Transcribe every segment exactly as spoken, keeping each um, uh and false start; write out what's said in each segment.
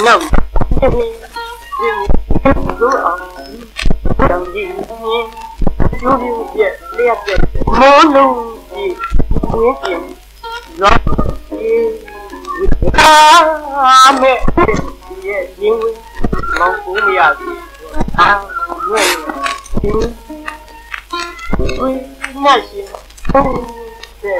နောက်တစ်နေ့ဒီလိုအောင်တောင်ကြီးကျိုးပြည့်ပြက်လျက်ပြက်မိုးလုံးကြီးဝင်းကျင်ရောကြီးဝိကာမဲ့ရဲ့ရင်းဝင်မောင်ကိုမရဘူးအာဝဲဒီဝိညာရှင်ဟုတ်တဲ့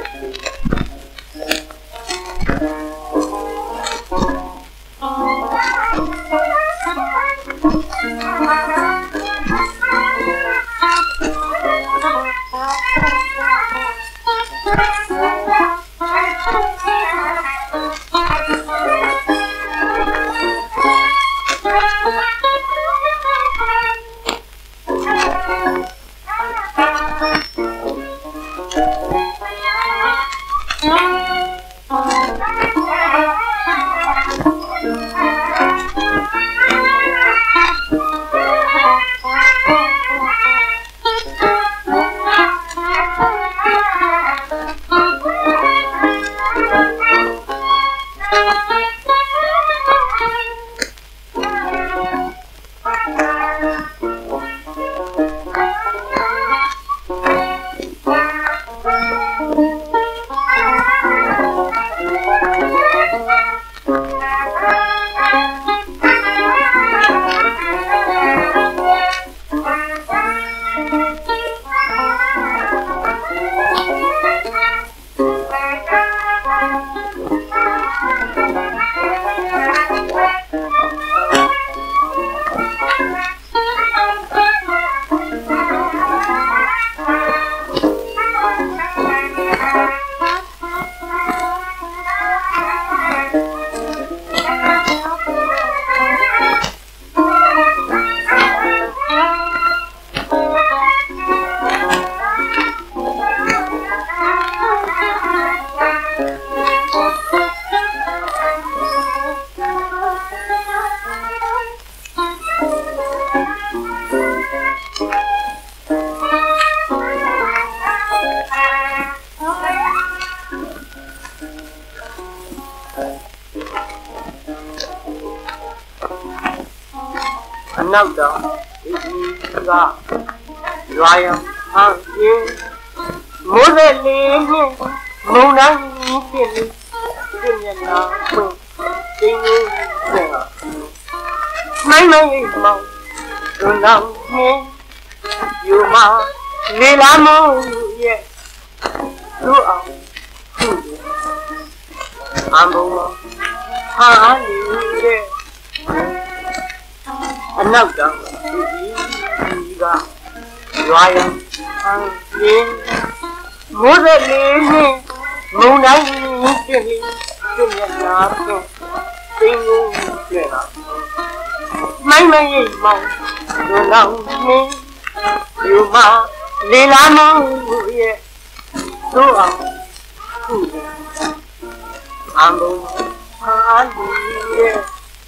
နောက်တော့ဒီကရွာရဟန်ပြင်းမိုးရလေးနဲ့မုံနိုင်ပြင်းပြီးပြင်းနေတာပွင့်တင်းနေတယ်မိုင်းမိုင်းမောင်ဒုံနောင်နဲ့ယူမလေလာမို့ရဲ့သူ့အောင်ခုအမဘုံဟာနေတဲ့အနောက်တော့ဒီကြီးကရွာရန်အင်းပြင်းမိုးရလေးနဲ့မုံတိုင်းပြင်းပြီးပြင်းနေတာပြင်းတင်းနေတယ်မိုင်းမိုင်းမောင်ဒုံနောင်နဲ့ယူမလေလာမို့ရဲ့သူ့အောင်ခုအမဘုံဟာနေတဲ့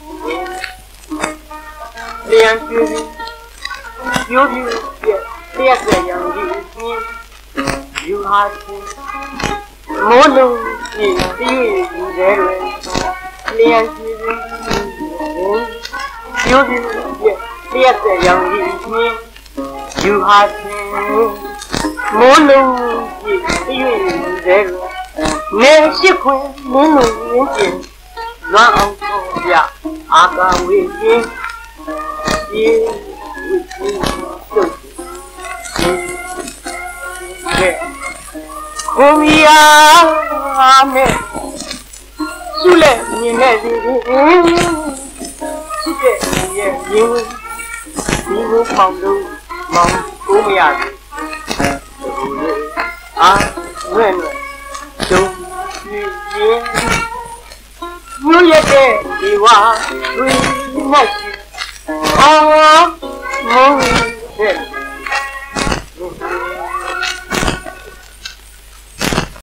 လျံပြူပြူပြူပြက်ပြက်တဲ့ရောင်ကြီးယူဟာချင်းမိုးလုံးကြီးပြည့်ယူတယ်လျံပြူပြူပြူပြက်ပြက်တဲ့ရောင်ကြီးယူဟာချင်းမိုးလုံးကြီးပြည့်ယူတယ်နေရှိခွင်မင်းလုံးရင်းကျင်လွမ်းအောင်ပေါ်ပြအာကာဝေချင်းဒီဝိသုတုတ်ရဲ့ခုမီယာမဲ့ဆုလက်မြင်နေသည်ရှိတဲ့ရဲ့ရင်းဝင်ဒီလိုပေါင်းလို့မောင်ကိုမရဘူးဒီလိုအာဝဲ့နဲ့ဒုံပြင်းမြို့ရတဲ့ဒီဝါတွေနဲ့အော်မိုးရဲ့